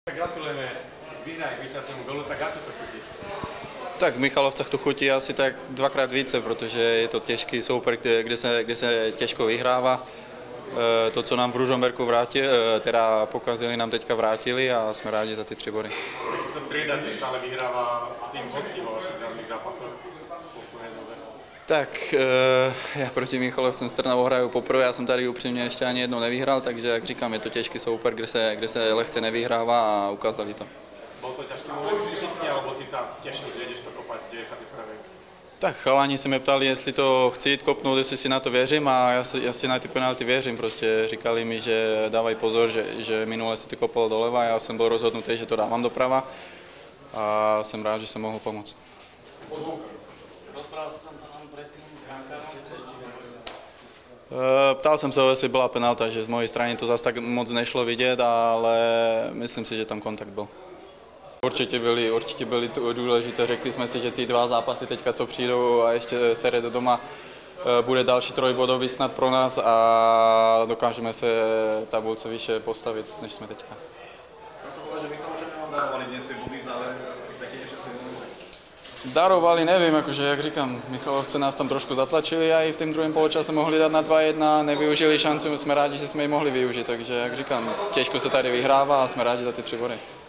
Gratulujeme výhre k vítěznému golu, tak jak to chutí? Tak v Michalovcech to chutí asi tak dvakrát více, protože je to těžký souper, kde se těžko vyhrává. To, co nám v Ružomberku teda pokazili, nám teďka vrátili a jsme rádi za ty 3 body. Jak si to střídáte, stále vyhrává tým hostí vo vašich zelených zápasoch v posledné době? Tak já proti Michalovcem s Trnavou hraju poprvé, já jsem tady upřímně ještě ani jednou nevyhrál, takže jak říkám, je to těžký souper, kde se lehce nevyhrává a ukázali to. Bylo to těžké moment psychicky, alebo si se těšil, že jdeš to kopat, kde se vypraví? Tak chalani se mě ptali, jestli to chci jít kopnout, jestli si na to věřím a já si na ty penalty věřím. Prostě říkali mi, že dávají pozor, že minule si to kopal doleva, já jsem byl rozhodnutý, že to dávám doprava a jsem rád, že jsem mohl pomoct. Ptal jsem se, jestli byla penalta, že z mojej strany to zase tak moc nešlo vidět, ale myslím si, že tam kontakt byl. Určitě byly důležité, řekli jsme si, že ty 2 zápasy teďka, co přijdou a ještě série do doma, bude další 3bodový snad pro nás a dokážeme se tabulce vyše postavit, než jsme teďka. Darovali, nevím, jakože, jak říkám, Michalovce nás tam trošku zatlačili a i v tom druhém poločase mohli dát na 2-1, nevyužili šanci, jsme rádi, že jsme ji mohli využít, takže jak říkám, těžko se tady vyhrává a jsme rádi za ty 3 body.